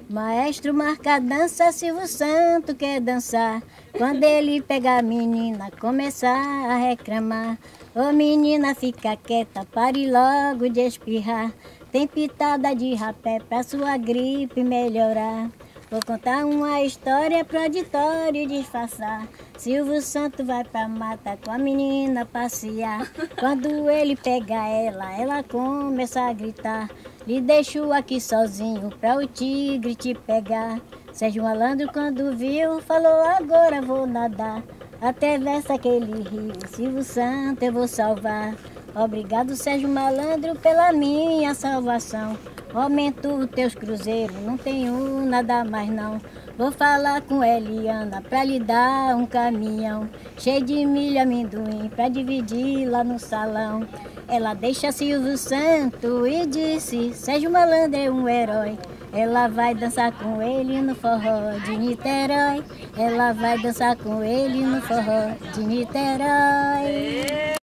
Maestro marca a dança, Silvio Santos quer dançar. Quando ele pega a menina, começar a reclamar. Ô menina, fica quieta, pare logo de espirrar. Tem pitada de rapé pra sua gripe melhorar. Vou contar uma história pro auditório disfarçar. Silvio Santos vai pra mata com a menina passear. Quando ele pega ela começa a gritar. Lhe deixo aqui sozinho pra o tigre te pegar. Sérgio Malandro quando viu, falou agora vou nadar. Atravessa aquele rio, Silvio Santos eu vou salvar. Obrigado Sérgio Malandro pela minha salvação. Aumento os teus cruzeiros, não tenho nada mais não. Vou falar com Eliana pra lhe dar um caminhão cheio de milho e amendoim pra dividir lá no salão. Ela deixa Silvio Santos e disse, Sérgio Malandro é um herói. Ela vai dançar com ele no forró de Niterói. Ela vai dançar com ele no forró de Niterói.